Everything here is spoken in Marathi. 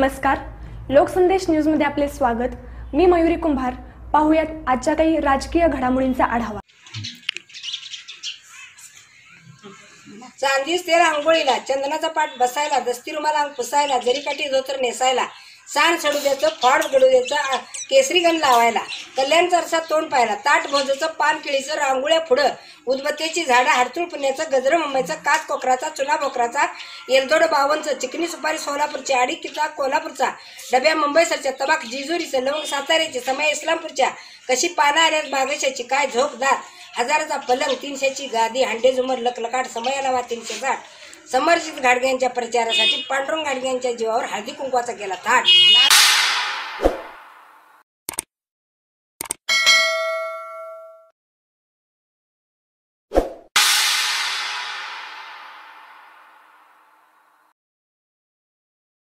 नमस्कार, लोकसंदेश न्यूजमध्ये आपले स्वागत। मी मयुरी कुंभार। पाहूयात आजच्या काही राजकीय घडामोडींचा आढावा। चांदीस तेल आंघोळीला, चंदनाचा पाठ बसायला, दस्ती रुमाल अंग पुसायला, जरीकाठी धोतर नेसायला, सांड सडू द्यायचं, फॉड गडू द्यायचं, केसरी गण लावायला, कल्याण चरसात तोंड पाहायला, ताट भोजाचं, पान केळीचं, रांगोळ्या पुढं, उदबत्त्याची झाडं, हरतूळ पुण्याचं, गजर मुंबईचं, काच कोकराचा, चुना भोकराचा, येलदोड बावनचं, चिकनी सुपारी सोलापूरची, आडी किचा कोल्हापूरचा, डब्या मुंबईसरच्या, तबाख जिजुरीचं, लवंग साताऱ्याची, समय इस्लामपूरच्या, कशी पानं आल्यात बागेशाची, काय झोपदार, हजाराचा पलंग, 300ची गादी, हांडे झुमर लकलकाट, समयाला वा 360, समरज घाडग्यांच्या प्रचारासाठी पांडुरंग घाडग्यांच्या जीवावर हळदी कुंकवाचा केला थाट।